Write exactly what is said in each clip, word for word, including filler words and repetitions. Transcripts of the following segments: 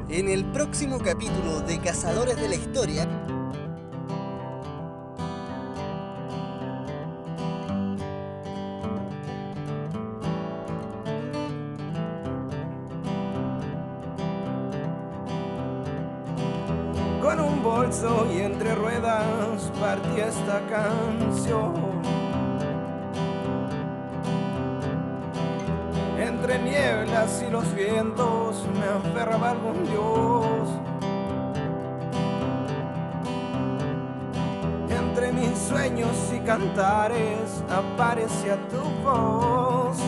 En el próximo capítulo de Cazadores de la Historia. Con un bolso y entre ruedas partí esta canción. Entre nieblas y los vientos me aferraba algún dios. Entre mis sueños y cantares aparecía tu voz.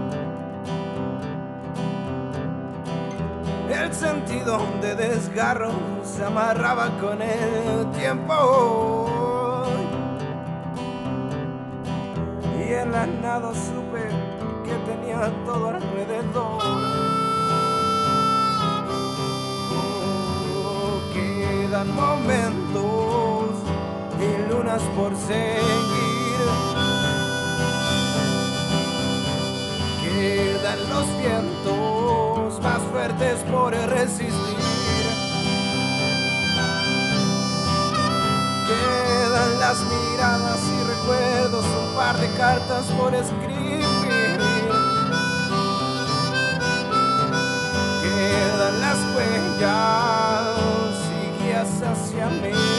El sentido de desgarro se amarraba con el tiempo. Y en la nada supe que tenía todo alrededor. Oh, quedan momentos y lunas por seguir. Quedan los vientos más fuertes por resistir. Quedan las miradas y recuerdos, un par de cartas por escribir. Quedan las huellas y guías hacia mí.